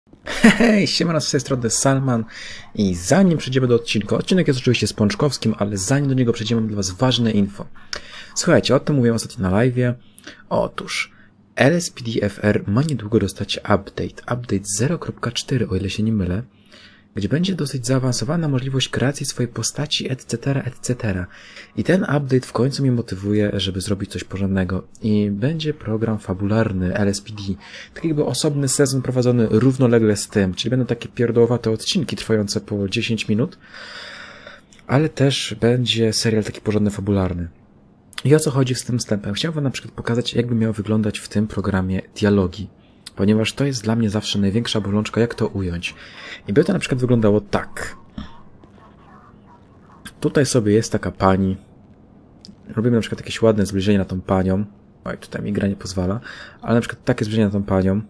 Hej, siemano, z tej strony Salman i zanim przejdziemy do odcinka, odcinek jest oczywiście z Pączkowskim, ale zanim do niego przejdziemy, mam dla was ważne info. Słuchajcie, o tym mówiłem ostatnio na live'ie. Otóż LSPDFR ma niedługo dostać update 0.4, o ile się nie mylę, gdzie będzie dosyć zaawansowana możliwość kreacji swojej postaci, etc. I ten update w końcu mnie motywuje, żeby zrobić coś porządnego. I będzie program fabularny LSPD. Tak jakby osobny sezon prowadzony równolegle z tym. Czyli będą takie pierdołowate odcinki trwające po 10 minut. Ale też będzie serial taki porządny, fabularny. I o co chodzi z tym wstępem? Chciałbym wam na przykład pokazać, jakby miały wyglądać w tym programie dialogi. Ponieważ to jest dla mnie zawsze największa bolączka, jak to ująć. I by to na przykład wyglądało tak. Tutaj sobie jest taka pani. Robimy na przykład jakieś ładne zbliżenie na tą panią. Oj, tutaj mi gra nie pozwala. Ale na przykład takie zbliżenie na tą panią.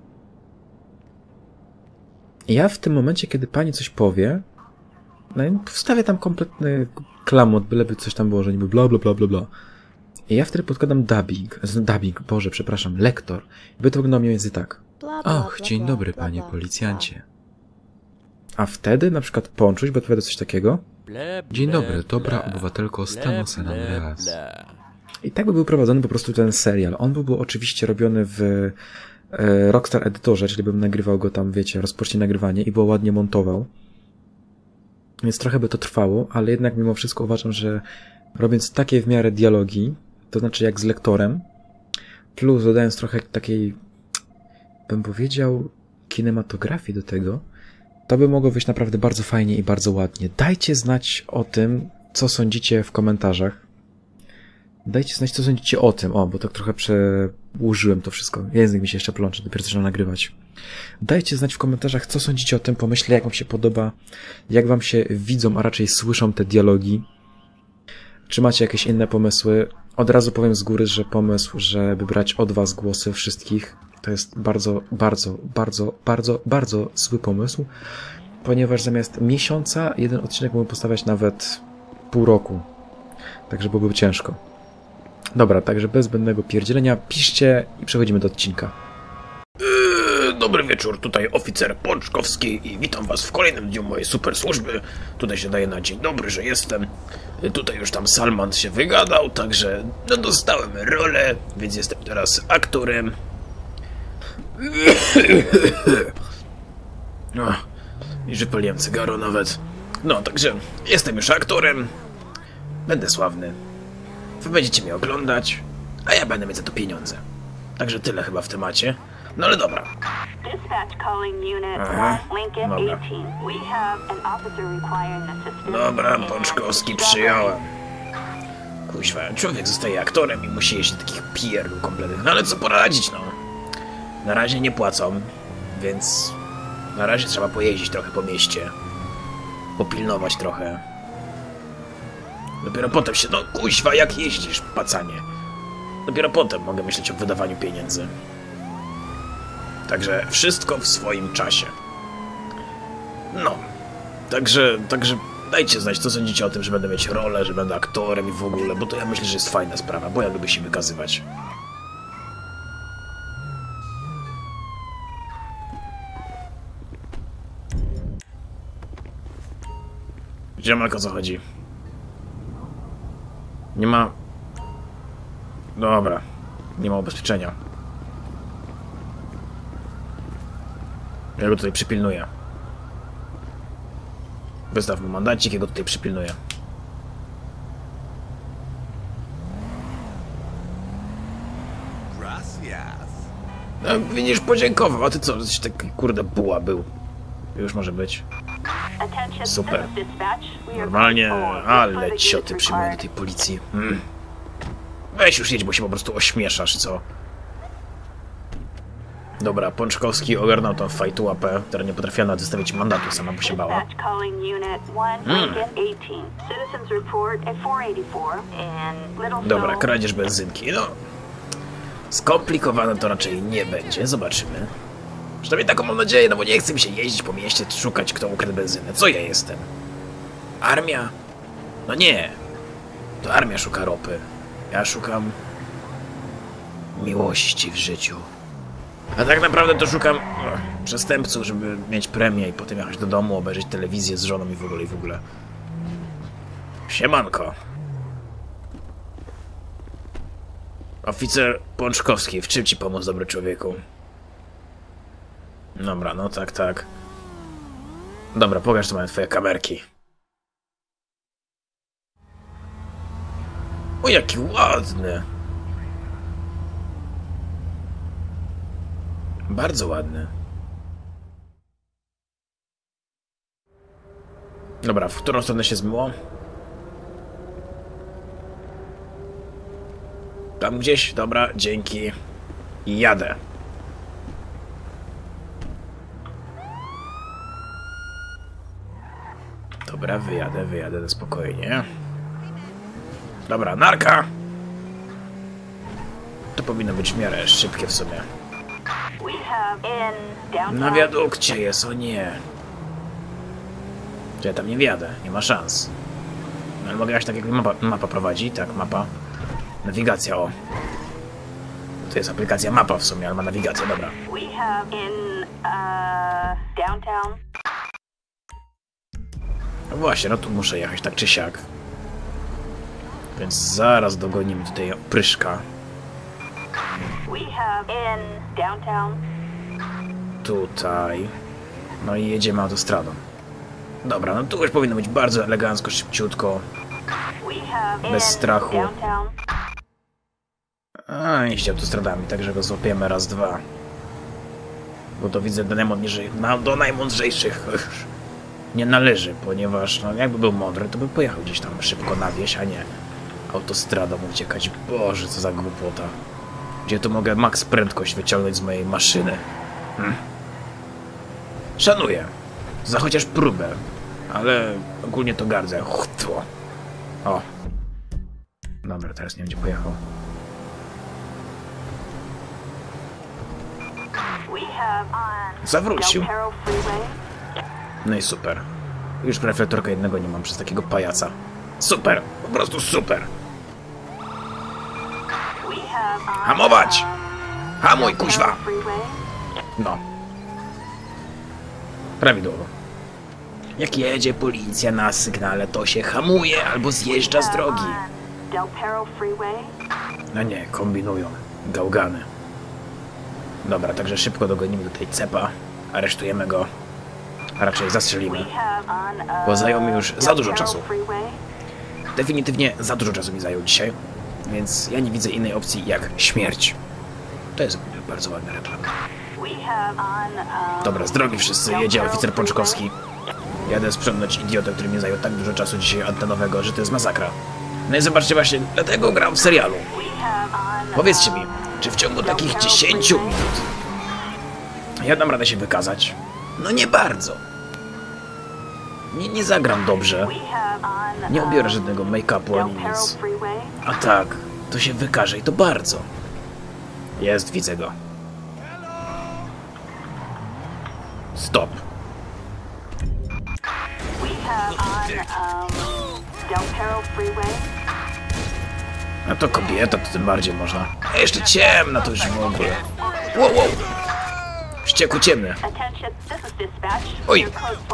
I ja w tym momencie, kiedy pani coś powie, no i wstawię tam kompletny klamot, byleby coś tam było, że niby bla bla bla bla bla. I ja wtedy podkładam lektor. By to wyglądało mniej więcej tak. Och, dzień dobry, panie policjancie. A wtedy na przykład Pączuś, bo odpowiada coś takiego. Dzień dobry, dobra obywatelko stanu San Andreas. I tak by był prowadzony po prostu ten serial. On byłby oczywiście robiony w Rockstar Editorze, czyli bym nagrywał go tam, wiecie, rozpocznie nagrywanie i było ładnie montował. Więc trochę by to trwało, ale jednak mimo wszystko uważam, że robiąc takie w miarę dialogi, to znaczy jak z lektorem, plus dodając trochę takiej, bym powiedział, kinematografii do tego, to by mogło wyjść naprawdę bardzo fajnie i bardzo ładnie. Dajcie znać o tym, co sądzicie w komentarzach. Dajcie znać, co sądzicie o tym. O, bo tak trochę przełożyłem to wszystko. Język mi się jeszcze plącze, dopiero zaczynam nagrywać. Dajcie znać w komentarzach, co sądzicie o tym pomyśle, jak wam się podoba, jak wam się widzą, a raczej słyszą te dialogi. Czy macie jakieś inne pomysły? Od razu powiem z góry, że pomysł, żeby brać od was głosy wszystkich, to jest bardzo zły pomysł, ponieważ zamiast miesiąca jeden odcinek mógłbym postawiać nawet pół roku. Także byłoby ciężko. Dobra, także bez zbędnego pierdzielenia piszcie i przechodzimy do odcinka. Dobry wieczór, tutaj oficer Pączkowski i witam was w kolejnym dniu mojej super służby. Tutaj się daje na dzień dobry, że jestem. Tutaj już tam Salman się wygadał, także no dostałem rolę, więc jestem teraz aktorem. No, i wypaliłem cygaro nawet. No, także jestem już aktorem. Będę sławny. Wy będziecie mnie oglądać, a ja będę mieć za to pieniądze. Także tyle chyba w temacie. No ale dobra. Dobra, Pączkowski, przyjąłem. Kuźwa, człowiek zostaje aktorem i musi jeść takich pierdół kompletnych. No ale co poradzić, no. Na razie nie płacą, więc na razie trzeba pojeździć trochę po mieście. Popilnować trochę. Dopiero potem się, no kuźwa, jak jeździsz, pacanie. Dopiero potem mogę myśleć o wydawaniu pieniędzy. Także wszystko w swoim czasie. No. Także dajcie znać, co sądzicie o tym, że będę mieć rolę, że będę aktorem i w ogóle, bo to ja myślę, że jest fajna sprawa, bo ja lubię się wykazywać. Ziomek, o co chodzi? Nie ma... Dobra. Nie ma ubezpieczenia. Ja go tutaj przypilnuję. Wystaw mu mandacik, ja go tutaj przypilnuję. No, widzisz, podziękował, a ty co? Jesteś taki kurde buła był. Już może być. Super. Normalnie, ale cioty przyjmują do tej policji. Weź już jedź, bo się po prostu ośmieszasz, co? Dobra, Pączkowski ogarnął tą fajtu łapę, która nie potrafiła nawet wystawić mandatu, sama by się bała. Dobra, kradzież benzynki, no. Skomplikowane to raczej nie będzie, zobaczymy. Przynajmniej taką mam nadzieję, no bo nie chce mi się jeździć po mieście, szukać kto ukradł benzynę. Co ja jestem? Armia? No nie. To armia szuka ropy. Ja szukam... miłości w życiu. A tak naprawdę to szukam przestępców, żeby mieć premię i potem jechać do domu, obejrzeć telewizję z żoną i w ogóle, i w ogóle. Siemanko. Oficer Pączkowski, w czym ci pomóc, dobry człowieku? Dobra, no tak, tak. Dobra, pokaż, co mają twoje kamerki. O, jaki ładny. Bardzo ładny. Dobra, w którą stronę się zmyło? Tam gdzieś? Dobra, dzięki. I jadę. Dobra, wyjadę na spokojnie. Dobra, narka! To powinno być w miarę szybkie w sumie. Na wiadukcie jest, o nie. Czy ja tam nie wjadę? Nie ma szans. No, ale mogę jechać tak, jak mapa prowadzi. Tak, mapa. Nawigacja, o. To jest aplikacja mapa w sumie, ale ma nawigację, dobra. No właśnie, no tu muszę jechać tak czy siak. Więc zaraz dogonimy tutaj pryszka. Tutaj. No i jedziemy autostradą. Dobra, no tu już powinno być bardzo elegancko, szybciutko. Bez strachu. A, jeździ autostradami, tak że go złapiemy raz, dwa. Bo to widzę do najmądrzejszych nie należy, ponieważ no, jakby był mądry, to by pojechał gdzieś tam szybko na wieś, a nie autostradą uciekać. Boże, co za głupota. Gdzie tu mogę max prędkość wyciągnąć z mojej maszyny? Szanuję. Za chociaż próbę. Ale ogólnie to gardzę. Chutło. O. Dobra, teraz nie wiem, gdzie pojechał. Zawrócił. No i super. Już reflektorka jednego nie mam przez takiego pajaca. Super! Po prostu super! Hamować! Hamuj, kuźwa! No. Prawidłowo. Jak jedzie policja na sygnale, to się hamuje albo zjeżdża z drogi. No nie, kombinują. Gałgany. Dobra, także szybko dogonimy do tej cepa. Aresztujemy go. A raczej zastrzelimy. Bo zajął mi już za dużo czasu. Definitywnie za dużo czasu mi zajął dzisiaj. Więc ja nie widzę innej opcji jak śmierć. To jest bardzo ładna reklama. Dobra, z drogi wszyscy, jedzie oficer Pączkowski. Jadę sprzątnąć idiotę, który mi zajął tak dużo czasu dzisiaj antenowego, że to jest masakra. No i zobaczcie właśnie, dlatego gram w serialu. Powiedzcie mi, czy w ciągu takich 10 minut ja dam radę się wykazać? No nie bardzo. Nie zagram dobrze. Nie obiorę żadnego make-upu ani nic. A tak, to się wykaże i to bardzo. Jest, widzę go. Stop. A to kobieta, to tym bardziej można. A jeszcze ciemna to już w ogóle. Wow, wow. Wściekł ciemny. Oj.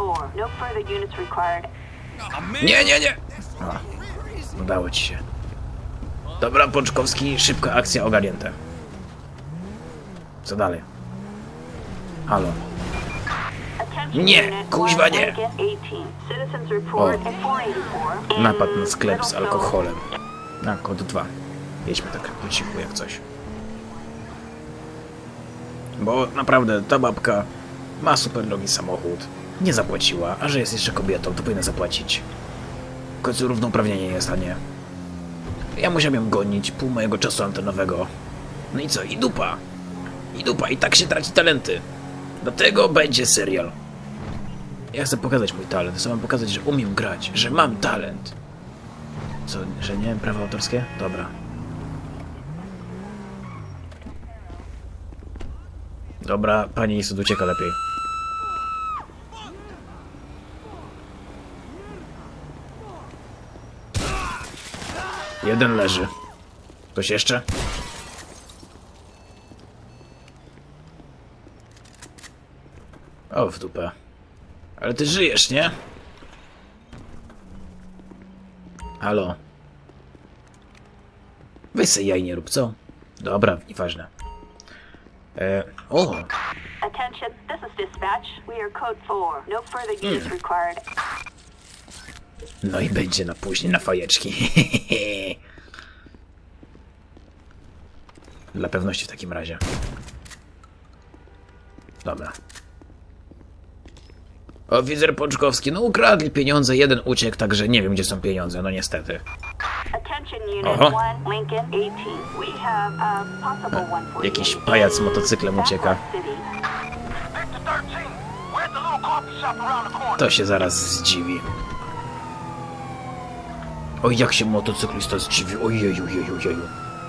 Nie, nie, nie. A, udało ci się. Dobra, Pączkowski, szybka akcja ogarnięta. Co dalej? Halo. Nie, kuźwa nie. O. Napad na sklep z alkoholem. Na kod 2. Jedźmy tak po cichu jak coś. Bo naprawdę ta babka ma super drogi samochód. Nie zapłaciła, a że jest jeszcze kobietą, to powinna zapłacić. W końcu równouprawnienie jest, a nie. Ja musiałem ją gonić, pół mojego czasu antenowego. No i co? I dupa. I dupa. I tak się traci talenty. Dlatego będzie serial. Ja chcę pokazać mój talent. Chcę wam pokazać, że umiem grać, że mam talent. Co, że nie wiem, prawa autorskie? Dobra. Dobra, pani Isud ucieka lepiej. Jeden leży. Ktoś jeszcze? O, w dupę. Ale ty żyjesz, nie? Halo? Weź se jaj nie rób, co? Dobra, nieważne. O! Attention, this is dispatch. We are code 4. No further use required. No i będzie na później na fajeczki. Dla pewności w takim razie. Dobra. Oficer Pączkowski, no ukradli pieniądze, jeden uciekł, także nie wiem, gdzie są pieniądze, no niestety. Attention unit Oho. 1, Lincoln 18. We have a possible one for Jakiś you. pajac z motocyklem ucieka. City. To się zaraz zdziwi. Oj, jak się motocyklista zdziwi. Ojeju, jeju, jeju.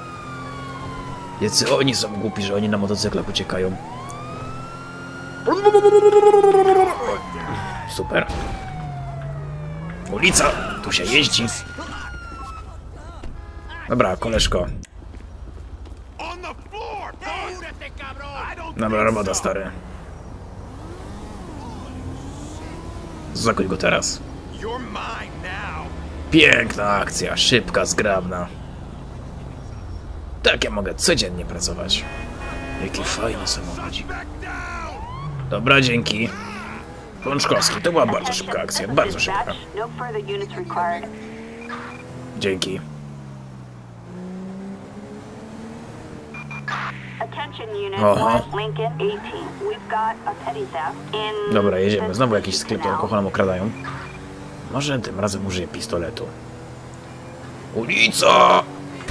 Jacy oni są głupi, że oni na motocyklach uciekają. Super. Ulica! Tu się jeździ. Dobra, koleżko. Dobra robota, stary. Zakończ go teraz. Piękna akcja, szybka, zgrabna. Tak ja mogę codziennie pracować. Jaki fajny samochodzik. Dobra, dzięki. Pączkowski, to była bardzo szybka akcja, bardzo szybka. Dispatch, no further units required. Dzięki. Attention unit Oho. 1, Lincoln 18. We've got a petty theft in... Dobra, jedziemy. Znowu jakiś sklep alkoholem okradają. Może tym razem użyję pistoletu. Ulica!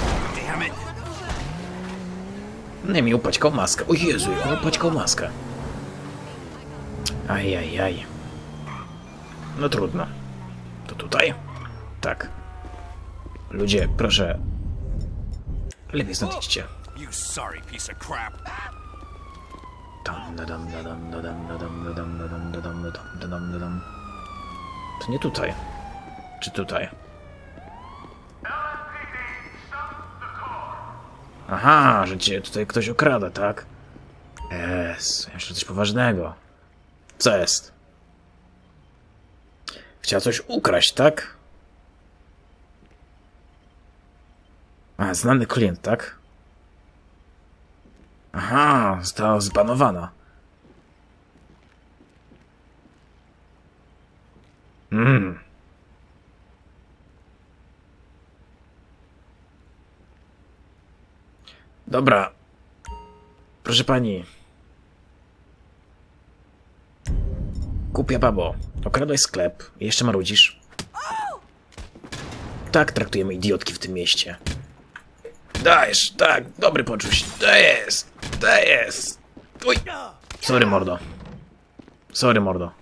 Nie mi upaćkał maskę. O Jezu, on upaćkał maskę. Ajajaj. No trudno. To tutaj? Tak. Ludzie, proszę. Lepiej stąd idźcie. You sorry piece of crap. To nie tutaj. Czy tutaj? Aha, że cię tutaj ktoś okrada, tak? Jest, jeszcze coś poważnego. Co jest? Chciała coś ukraść, tak? A, znany klient, tak? Aha, została zbanowana. Dobra. Proszę pani. Głupia babo. Okradłeś sklep i jeszcze marudzisz. Tak traktujemy idiotki w tym mieście. Dajesz, tak, dobry poczuć. To jest. Uj. Sorry, mordo. Sorry, mordo.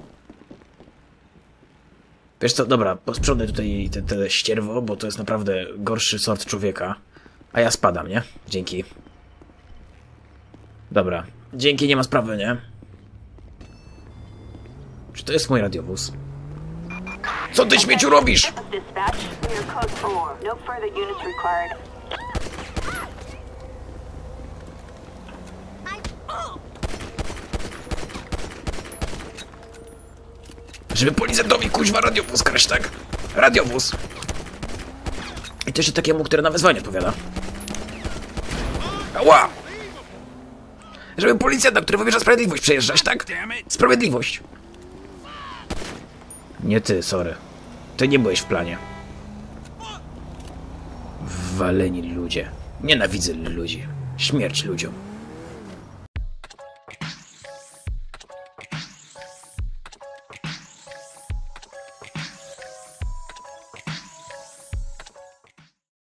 Wiesz co, dobra, posprzątaj tutaj te ścierwo, bo to jest naprawdę gorszy sort człowieka. A ja spadam, nie? Dzięki. Dobra. Dzięki, nie ma sprawy, nie? Czy to jest mój radiowóz? Co ty, śmieciu, robisz? This is dispatch. We are code 4. No further units required. Żeby policjantowi kuźwa radiowóz kraść, tak? Radiowóz. I to jeszcze takiemu, który na wezwanie odpowiada. Ała! Żeby policjanta, który wymierza sprawiedliwość, przejeżdżać, tak? Sprawiedliwość. Nie ty, sorry. Ty nie byłeś w planie. Waleni ludzie. Nienawidzę ludzi. Śmierć ludziom.